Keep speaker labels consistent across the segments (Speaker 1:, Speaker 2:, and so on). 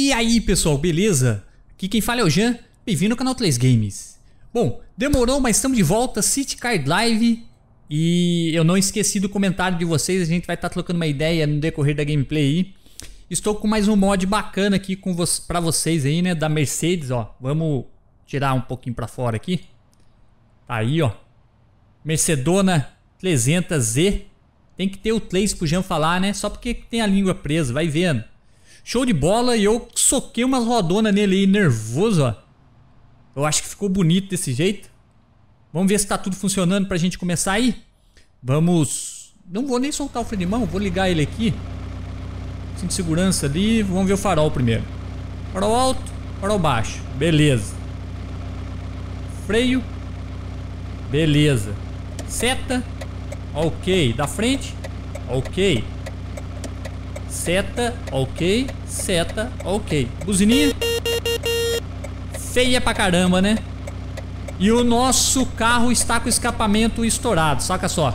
Speaker 1: E aí pessoal, beleza? Aqui quem fala é o Jean, bem-vindo ao canal Tlays Games. Bom, demorou, mas estamos de volta, City Card Live. E eu não esqueci do comentário de vocês, a gente vai estar trocando uma ideia no decorrer da gameplay aí. Estou com mais um mod bacana aqui pra vocês aí, né, da Mercedes, ó. Vamos tirar um pouquinho pra fora aqui. Tá aí, ó. Mercedona 300Z. Tem que ter o Tlays pro Jean falar, né? Só porque tem a língua presa, vai vendo. Show de bola, e eu soquei umas rodonas nele aí, nervoso, ó. Eu acho que ficou bonito desse jeito. Vamos ver se tá tudo funcionando pra gente começar aí. Vamos... Não vou nem soltar o freio de mão, vou ligar ele aqui. Cinto de segurança ali, vamos ver o farol primeiro. Farol alto, farol baixo, beleza. Freio, beleza. Seta, ok. Da frente, ok. Seta, ok. Seta, ok. Buzininha. Feia pra caramba, né? E o nosso carro está com o escapamento estourado, saca só.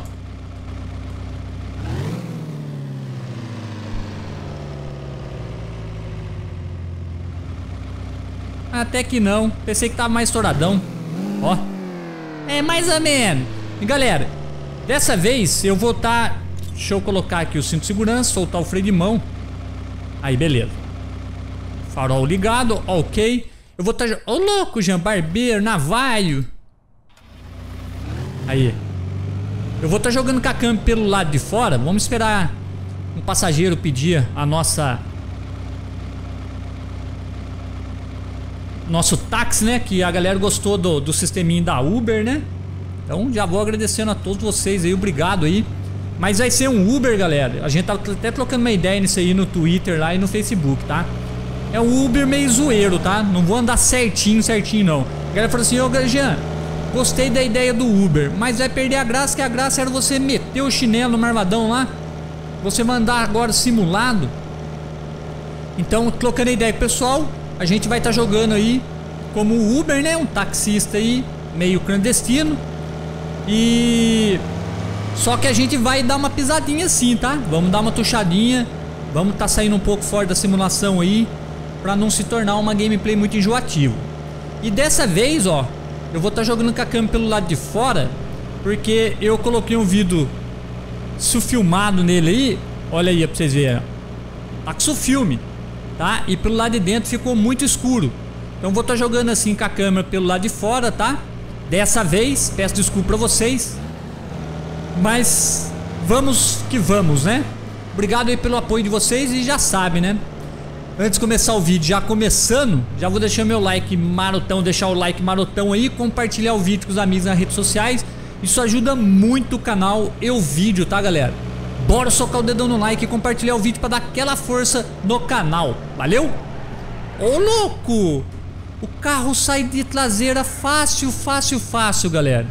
Speaker 1: Até que não, pensei que tava mais estouradão. Ó. É mais ou menos. E galera, dessa vez eu vou estar... Deixa eu colocar aqui o cinto de segurança, soltar o freio de mão. Aí, beleza. Farol ligado, ok. Eu vou estar... Ô, louco, Jean, barbeiro, navalho. Aí. Eu vou estar jogando com a câmera pelo lado de fora. Vamos esperar um passageiro pedir a nossa... Nosso táxi, né? Que a galera gostou do sisteminho da Uber, né? Então já vou agradecendo a todos vocês aí. Obrigado aí. Mas vai ser um Uber, galera. A gente tá até trocando uma ideia nisso aí no Twitter lá e no Facebook, tá? É um Uber meio zoeiro, tá? Não vou andar certinho não. A galera falou assim: ô Jean, gostei da ideia do Uber, mas vai perder a graça, que a graça era você meter o chinelo no marvadão lá. Você vai andar agora simulado. Então, trocando ideia com o pessoal, a gente vai estar jogando aí como Uber, né? Um taxista aí, meio clandestino. E... Só que a gente vai dar uma pisadinha assim, tá? Vamos dar uma tuchadinha. Vamos estar saindo um pouco fora da simulação aí, pra não se tornar uma gameplay muito enjoativa. E dessa vez, ó, eu vou estar jogando com a câmera pelo lado de fora, porque eu coloquei um vídeo filmado nele aí. Olha aí pra vocês verem. Tá com filme, tá? E pelo lado de dentro ficou muito escuro. Então vou estar jogando assim com a câmera pelo lado de fora, tá? Dessa vez, peço desculpa pra vocês, mas vamos que vamos, né? Obrigado aí pelo apoio de vocês e já sabe, né? Antes de começar o vídeo, já começando, já vou deixar meu like marotão, deixar o like marotão aí, compartilhar o vídeo com os amigos nas redes sociais. Isso ajuda muito o canal e o vídeo, tá, galera? Bora socar o dedão no like e compartilhar o vídeo pra dar aquela força no canal. Valeu? Ô, louco! O carro sai de traseira fácil, galera.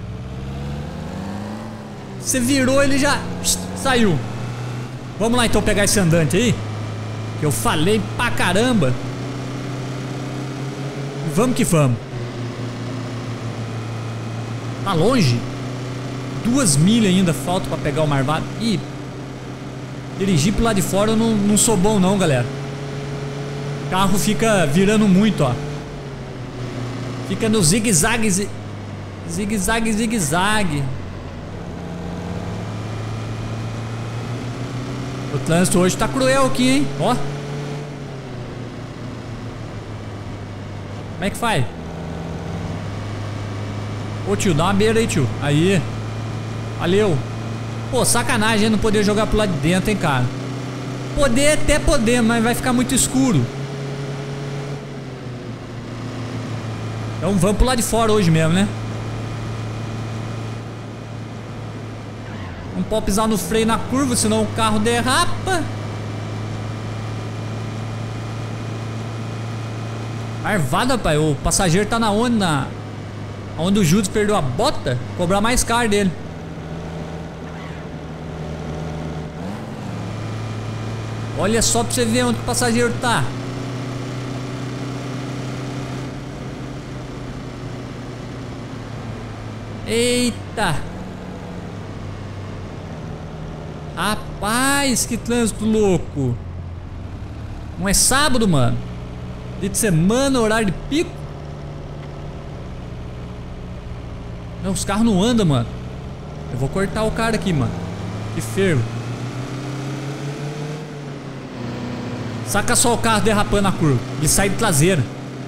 Speaker 1: Você virou, ele já saiu. Vamos lá então pegar esse andante aí, que eu falei pra caramba. Vamos que vamos. Tá longe? 2 milhas ainda falta pra pegar o marvado. Ih, dirigir pro lado de fora eu não sou bom não, galera. O carro fica virando muito, ó. Fica no zigue-zague. Zigue-zague, zigue-zague. O trânsito hoje tá cruel aqui, hein? Ó. Como é que faz? Ô tio, dá uma beira aí, tio. Aí. Valeu. Pô, sacanagem não poder jogar pro lado de dentro, hein, cara. Poder até poder, mas vai ficar muito escuro. Então vamos pro lado de fora hoje mesmo, né? Não pode pisar no freio na curva, senão o carro derrapa. Arvada, pai. O passageiro tá na onde? Onde o Judas perdeu a bota? Cobrar mais caro dele. Olha só pra você ver onde o passageiro tá. Eita. Rapaz, que trânsito louco. Não é sábado, mano? Dia de semana, horário de pico. Não, os carros não andam, mano. Eu vou cortar o cara aqui, mano. Que fervo. Saca só o carro derrapando a curva. Ele sai de traseira.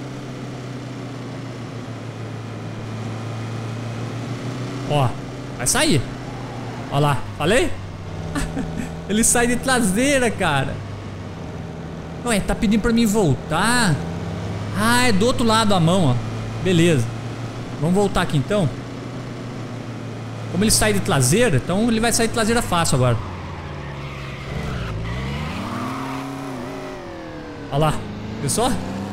Speaker 1: Ó, vai sair. Ó lá, falei? Ele sai de traseira, cara. Ué, tá pedindo pra mim voltar. Ah, é do outro lado a mão, ó. Beleza. Vamos voltar aqui então. Como ele sai de traseira, então ele vai sair de traseira fácil agora. Olha lá, viu só?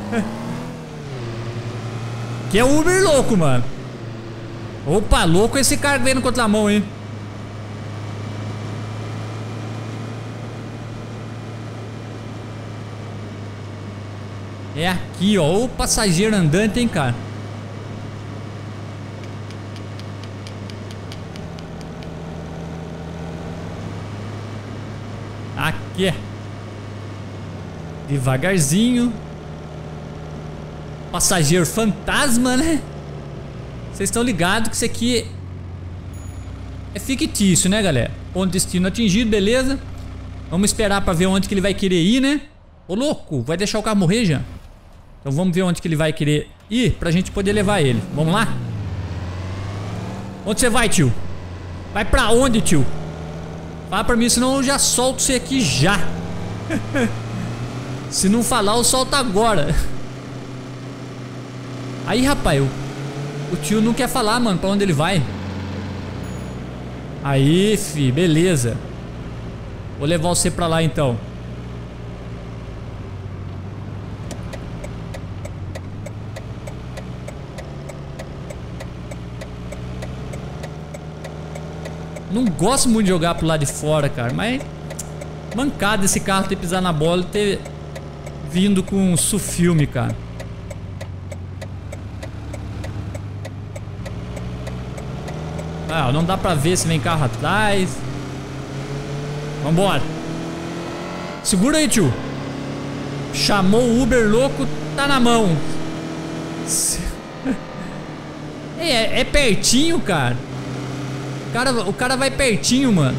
Speaker 1: Que é Uber louco, mano. Opa, louco esse cara que vem no contramão, hein? É aqui, ó. O passageiro andante, hein, cara. Aqui. Devagarzinho. Passageiro fantasma, né? Vocês estão ligados que isso aqui é fictício, né, galera? Ponto de destino atingido, beleza. Vamos esperar pra ver onde que ele vai querer ir, né? Ô, louco, vai deixar o carro morrer já? Então vamos ver onde que ele vai querer ir pra gente poder levar ele. Vamos lá? Onde você vai, tio? Vai pra onde, tio? Fala pra mim, senão eu já solto você aqui já. Se não falar, eu solto agora. Aí, rapaz, o tio não quer falar, mano, pra onde ele vai. Aí, fi, beleza. Vou levar você pra lá, então. Não gosto muito de jogar pro lado de fora, cara, mas mancada esse carro ter pisado na bola e ter vindo com sufilme, cara. Ah, não dá pra ver se vem carro atrás. Vambora. Segura aí, tio. Chamou o Uber louco, tá na mão. É pertinho, cara. O cara vai pertinho, mano.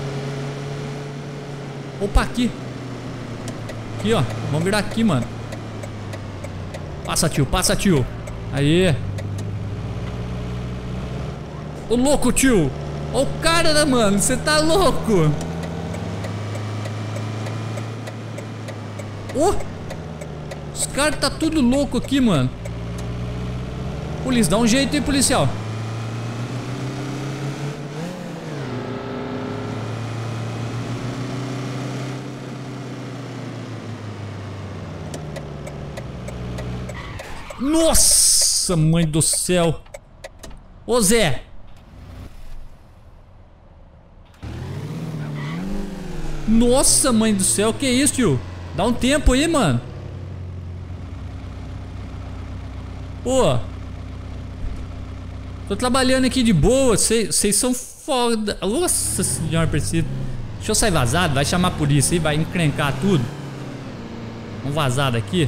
Speaker 1: Opa, aqui. Aqui, ó. Vamos virar aqui, mano. Passa, tio. Passa, tio. Aí. Ô, louco, tio. Ó o cara, né, mano? Você tá louco? Ô! Os caras tá tudo louco aqui, mano. Polícia, dá um jeito aí, policial. Nossa, mãe do céu. Ô, Zé. Nossa, mãe do céu. Que isso, tio? Dá um tempo aí, mano. Pô. Tô trabalhando aqui de boa. Vocês são foda. Nossa senhora, preciso. Deixa eu sair vazado. Vai chamar a polícia aí. Vai encrencar tudo. Vamos vazar daqui.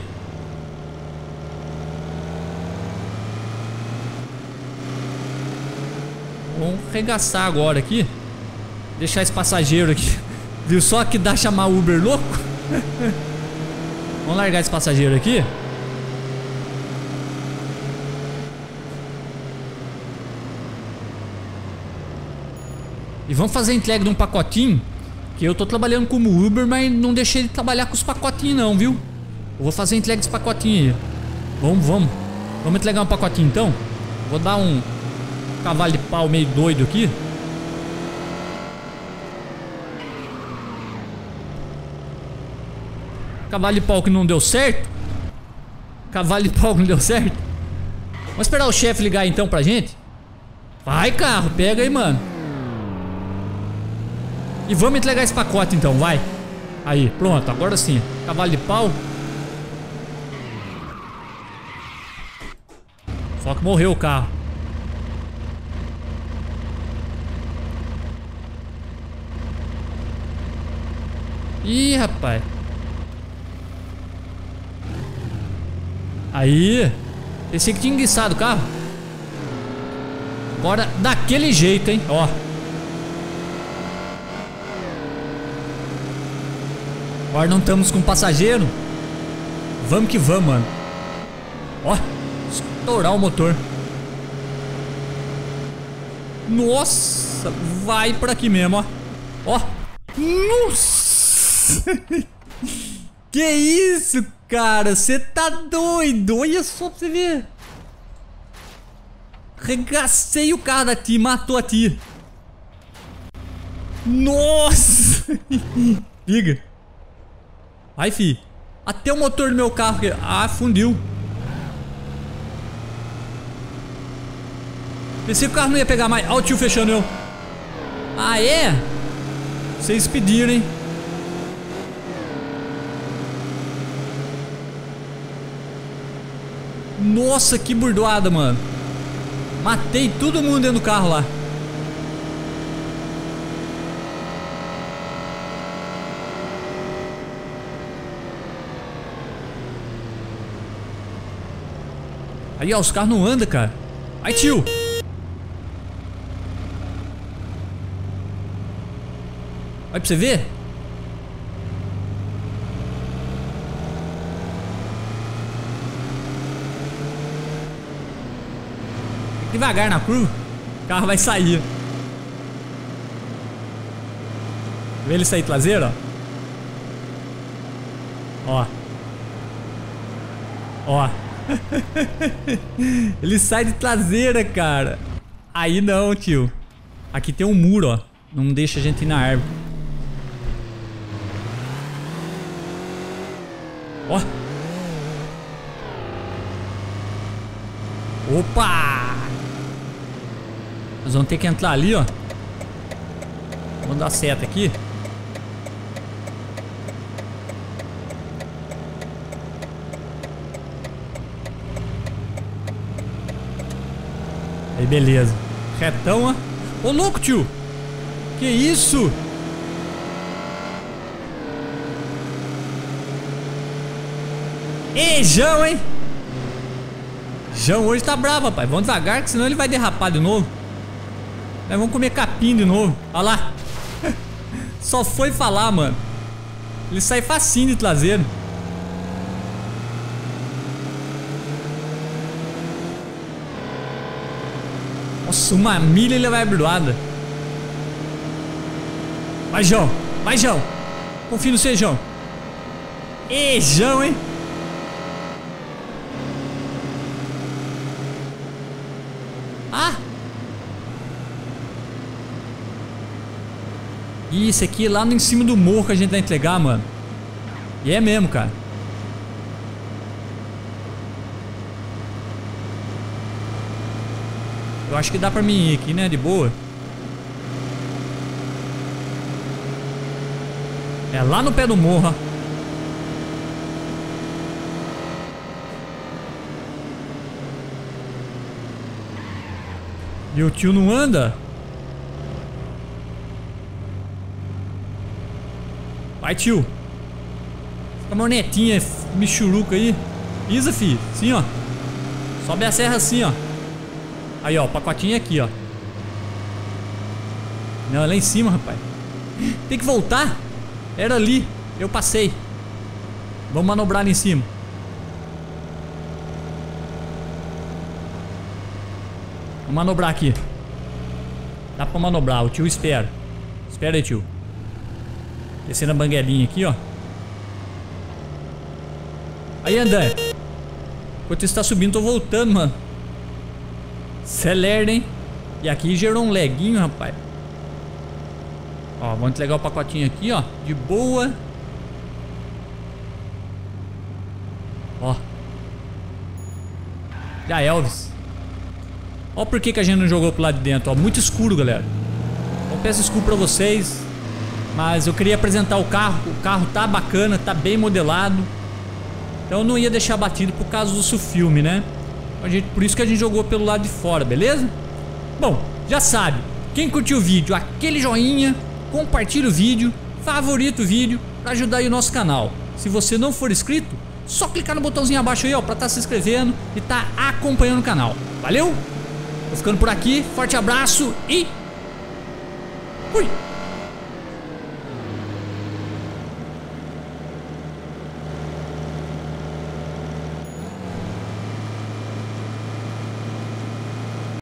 Speaker 1: Vamos arregaçar agora aqui. Deixar esse passageiro aqui. Viu só que dá chamar o Uber louco? Vamos largar esse passageiro aqui. E vamos fazer a entrega de um pacotinho. Que eu tô trabalhando como Uber, mas não deixei de trabalhar com os pacotinhos não, viu? Eu vou fazer a entrega desse pacotinho aí. Vamos entregar um pacotinho então. Vou dar um cavalo de pau meio doido aqui. Cavalo de pau que não deu certo. Cavalo de pau que não deu certo. Vamos esperar o chefe ligar então pra gente. Vai, carro, pega aí, mano. E vamos entregar esse pacote então, vai. Aí, pronto, agora sim. Cavalo de pau. Só que morreu o carro. Ih, rapaz. Aí. Pensei que tinha enguiçado o carro. Agora daquele jeito, hein? Ó. Agora não estamos com passageiro. Vamos que vamos, mano. Ó. Estourar o motor. Nossa. Vai por aqui mesmo, ó. Ó. Nossa. Que isso, cara? Você tá doido? Olha só pra você ver. Regacei o carro da Ti, matou a Ti. Nossa. Liga. Vai, fi. Até o motor do meu carro. Ah, fundiu. Pensei que o carro não ia pegar mais. Olha o tio fechando eu. Ah, é? Vocês pediram, hein? Nossa, que burdoada, mano. Matei todo mundo dentro do carro lá. Aí, ó, os carros não andam, cara. Ai, tio. Vai pra você ver. Devagar na curva. O carro vai sair. Vê ele sair traseiro, ó. Ó. Ele sai de traseira, cara. Aí não, tio. Aqui tem um muro, ó. Não deixa a gente ir na árvore. Ó. Opa! Nós vamos ter que entrar ali, ó. Vamos dar seta aqui. Aí, beleza. Retão, ó. Ô, louco, tio. Que isso? Ei, João, hein? João hoje tá bravo, rapaz. Vamos devagar, que senão ele vai derrapar de novo. Nós vamos comer capim de novo. Olha lá. Só foi falar, mano. Ele sai facinho de traseiro. Nossa, uma milha ele vai abroada. Vai, João. Vai, João. Confio no você, João. Ei, João, hein? Ah! Isso aqui é lá em cima do morro que a gente vai entregar, mano. E é mesmo, cara. Eu acho que dá pra mim ir aqui, né? De boa. É lá no pé do morro, ó. E o tio não anda? Vai, tio. Caminhonetinha michuruca aí. Pisa, fi. Sim, ó. Sobe a serra assim, ó. Aí, ó. O pacotinho aqui, ó. Não, é lá em cima, rapaz. Tem que voltar. Era ali. Eu passei. Vamos manobrar ali em cima. Vamos manobrar aqui. Dá pra manobrar, o tio espera. Espera aí, tio. Descendo a banguelinha aqui, ó. Aí, André. Enquanto você tá subindo, tô voltando, mano. Cê é lerdo, hein? E aqui gerou um leguinho, rapaz. Ó, vamos entregar o pacotinho aqui, ó. De boa. Ó. Já Elvis. Ó por que a gente não jogou pro lado de dentro, ó. Muito escuro, galera. Eu peço desculpa pra vocês, mas eu queria apresentar o carro. O carro tá bacana, tá bem modelado. Então eu não ia deixar batido por causa do filme, né? Por isso que a gente jogou pelo lado de fora, beleza? Bom, já sabe. Quem curtiu o vídeo, aquele joinha. Compartilha o vídeo, favorita o vídeo, pra ajudar aí o nosso canal. Se você não for inscrito, só clicar no botãozinho abaixo aí, ó, pra estar se inscrevendo e tá acompanhando o canal. Valeu? Tô ficando por aqui, forte abraço e fui!